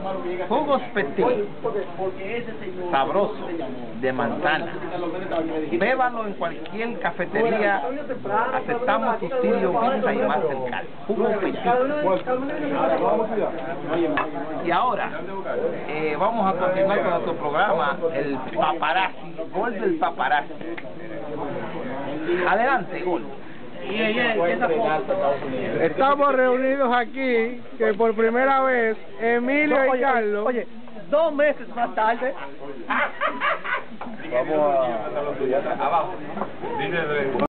Jugos Petit, sabroso, de manzana. Bébalo en cualquier cafetería. Aceptamos subsidio Visa y Mastercard. Jugos Petit. Y ahora, vamos a continuar con nuestro programa, el paparazzi, Gol del Paparazzi. Adelante, Gol. Estamos reunidos aquí, que por primera vez, Emilio y Carlos. Oye, 2 meses más tarde. Vamos a... Abajo.